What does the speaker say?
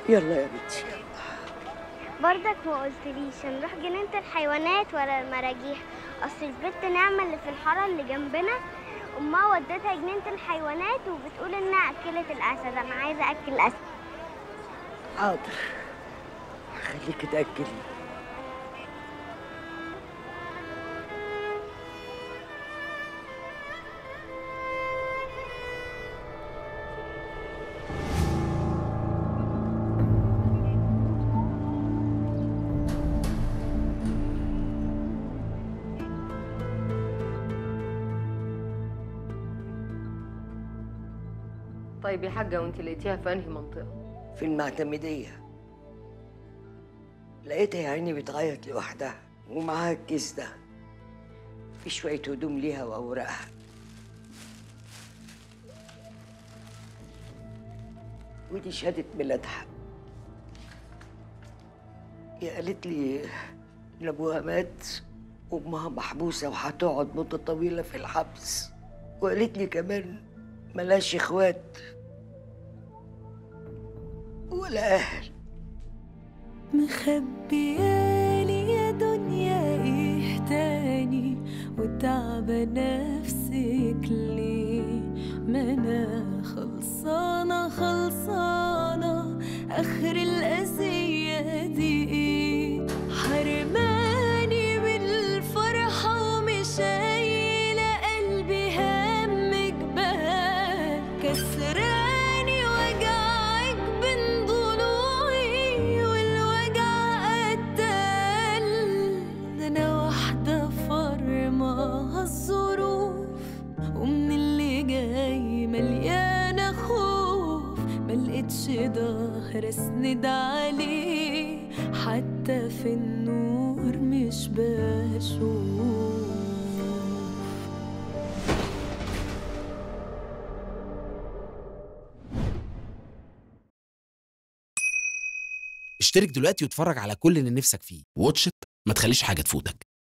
يلا يا بنتي. برضك ما قلتليش نروح جنينة الحيوانات ولا المراجيح؟ اصل البت نعمة اللي في الحارة اللي جنبنا امها ودتها جنينة الحيوانات وبتقول انها اكلت الاسد. انا عايزة اكل الاسد. حاضر، هخليكي تأكلي. طيب يا حاجة، وانت لقيتيها في انهي منطقة؟ في المعتمدية. لقيتها يا عيني بتعيط لوحدها ومعاها الكيس ده، في شوية هدوم ليها وأوراقها. ودي شهادة ميلادها. هي قالت لي إن أبوها مات وأمها محبوسة وهتقعد مدة طويلة في الحبس، وقالت لي كمان ملاش إخوات ولا أهل. مخبيالي يا دنيا ايه تاني وتعبة نفسك ليه؟ ما انا خلصانة خلصانة، اخر الأذية دي ايه؟ حرماني بالفرحة ومش قايلة قلبي هم جبال، كسراني وجعك بين ضلوعي والوجع قتال. ده انا واحدة فرماها الظروف ومن اللي جاي مليانة خوف، ملقتش ظهر اسند عليه، حتى في النور مش بشوف. اشترك دلوقتي واتفرج على كل اللي نفسك فيه. واتش إت، ما تخليش حاجة تفوتك.